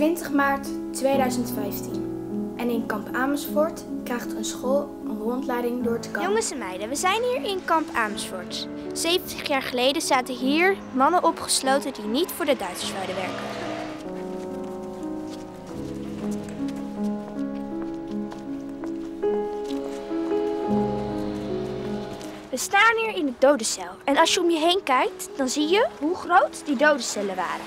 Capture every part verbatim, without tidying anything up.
twintig maart tweeduizend vijftien en in kamp Amersfoort krijgt een school een rondleiding door het kamp. Jongens en meiden, we zijn hier in kamp Amersfoort. zeventig jaar geleden zaten hier mannen opgesloten die niet voor de Duitsers wilden werken. We staan hier in de dodencel en als je om je heen kijkt, dan zie je hoe groot die dodencellen waren.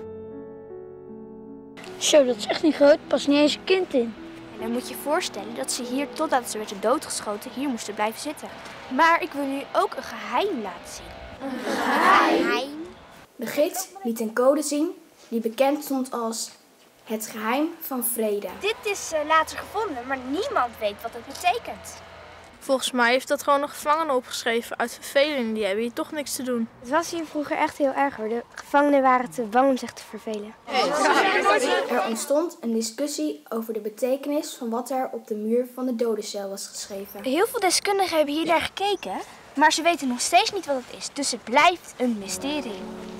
Zo, dat is echt niet groot, past niet eens een kind in. En dan moet je je voorstellen dat ze hier, totdat ze werden doodgeschoten, hier moesten blijven zitten. Maar ik wil jullie ook een geheim laten zien. Een geheim? De gids liet een code zien die bekend stond als het geheim van vrede. Dit is uh, later gevonden, maar niemand weet wat het betekent. Volgens mij heeft dat gewoon een gevangene opgeschreven uit verveling. Die hebben hier toch niks te doen. Het was hier vroeger echt heel erg hoor. De gevangenen waren te bang om zich te vervelen. Er ontstond een discussie over de betekenis van wat er op de muur van de dodencel was geschreven. Heel veel deskundigen hebben hier naar gekeken, maar ze weten nog steeds niet wat het is. Dus het blijft een mysterie.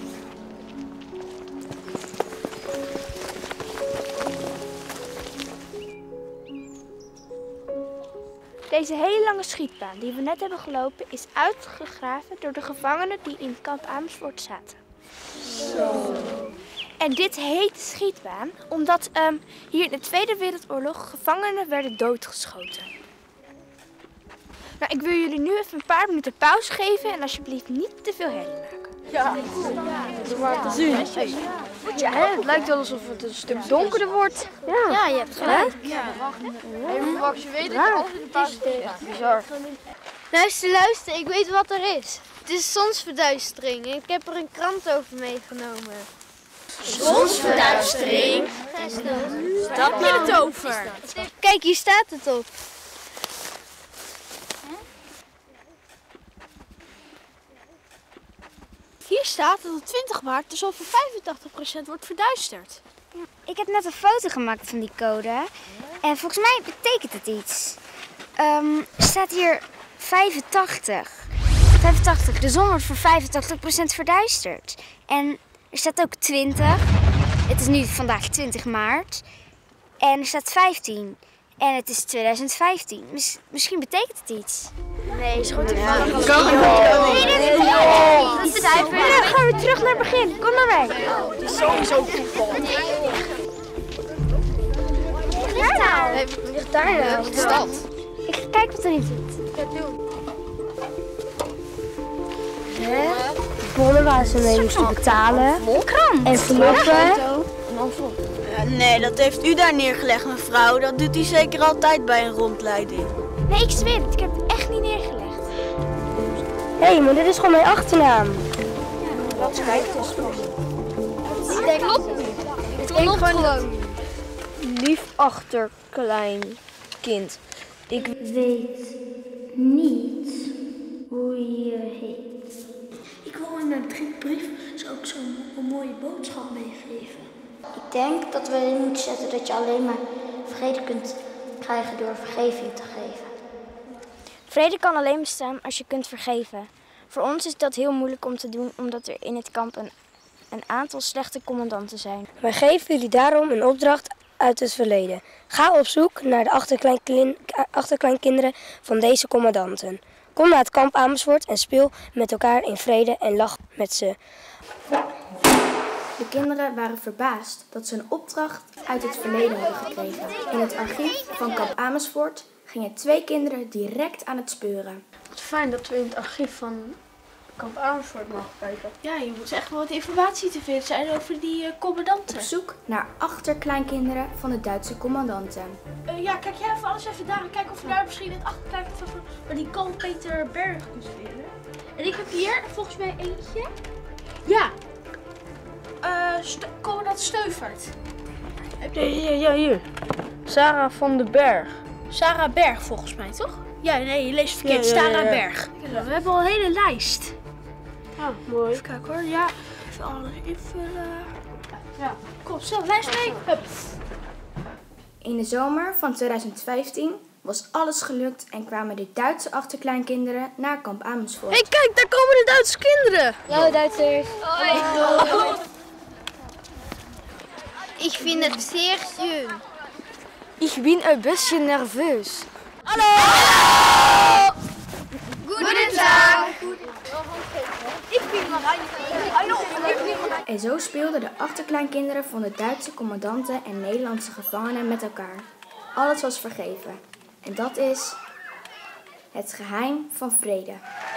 Deze hele lange schietbaan die we net hebben gelopen is uitgegraven door de gevangenen die in kamp Amersfoort zaten. Zo. En dit heet de schietbaan omdat um, hier in de Tweede Wereldoorlog gevangenen werden doodgeschoten. Nou, ik wil jullie nu even een paar minuten pauze geven en alsjeblieft niet te veel herrie maken. Ja, dat is maar te zien. Ja, het lijkt wel alsof het een stuk donkerder wordt. Ja, ja je hebt gelijk. Ja. Even Max, je weet dat je alles in de pauze is. Echt bizar. Luister, luister, ik weet wat er is. Het is zonsverduistering en ik heb er een krant over meegenomen. Zonsverduistering? Daar heb je het over. Kijk, hier staat het op. Hier staat dat op twintig maart dus over vijfentachtig procent wordt verduisterd. Ik heb net een foto gemaakt van die code en volgens mij betekent het iets. Um, er staat hier vijfentachtig. vijfentachtig. De zon wordt voor vijfentachtig procent verduisterd. En er staat ook twintig. Het is nu vandaag twintig maart. En er staat vijftien. En het is tweeduizend vijftien. Miss, misschien betekent het iets. Nee, is goed toevallig. Nee, dit is niet. Dat is cijfer. Ja, dan gaan we terug naar het begin. Kom maar mee. Het is sowieso toeval. Ligt daar. Nee, ligt daar nou? Wat is dat? Ik ga kijken wat erin zit. Ja, doe. Bonnen waar ze mee moesten betalen. Krant. Enveloppen. Nee, dat heeft u daar neergelegd, mevrouw. Dat doet u zeker altijd bij een rondleiding. Nee, ik zweer het. Ik heb het echt niet neergelegd. Hé, hey, maar dit is gewoon mijn achternaam. Wat schrijft dus? Het klopt niet. Het klopt gewoon. Lief achterklein kind. Ik weet niet hoe je heet. Ik wil in een brief zo ook zo'n mooie boodschap meegeven. Ik denk dat we erin moeten zetten dat je alleen maar vrede kunt krijgen door vergeving te geven. Vrede kan alleen bestaan als je kunt vergeven. Voor ons is dat heel moeilijk om te doen omdat er in het kamp een, een aantal slechte commandanten zijn. Wij geven jullie daarom een opdracht uit het verleden. Ga op zoek naar de achterkleinkin- achterkleinkinderen van deze commandanten. Kom naar het kamp Amersfoort en speel met elkaar in vrede en lach met ze. De kinderen waren verbaasd dat ze een opdracht uit het verleden hadden gekregen. In het archief van kamp Amersfoort gingen twee kinderen direct aan het speuren. Wat fijn dat we in het archief van kamp Amersfoort mogen kijken. Ja, je moet echt wel wat informatie te vinden zijn over die uh, commandanten. Op zoek naar achterkleinkinderen van de Duitse commandanten. Uh, ja, kijk jij even alles even daar en kijk of je daar misschien het achterkleinkindje van maar die kan Peter Berg kunt vinden. En ik heb hier volgens mij eentje. Ja. Uh, St- commandant Steuvert. Ja, ja, ja, hier. Sarah van den Berg. Sarah Berg volgens mij, toch? Ja, nee, je leest verkeerd. Ja, ja, ja, Sarah ja. Berg. Ja, we hebben al een hele lijst. Ah, mooi. Even kijken hoor. Ja, even alles invullen. Ja, kom, zo, lijst mee. Hup. In de zomer van tweeduizend vijftien was alles gelukt en kwamen de Duitse achterkleinkinderen naar kamp Amersfoort. Hé, hey, kijk, daar komen de Duitse kinderen. Hallo Duitsers. Ich finde es sehr schön. Ich bin ein bisschen nerveus. Hallo! Guten Tag! Ik ben Marije. Hallo! En zo speelden de achterkleinkinderen van de Duitse commandanten en Nederlandse gevangenen met elkaar. Alles was vergeven. En dat is het geheim van vrede.